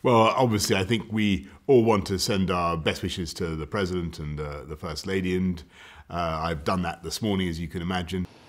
Well, obviously, I think we all want to send our best wishes to the President and the First Lady, and I've done that this morning, as you can imagine.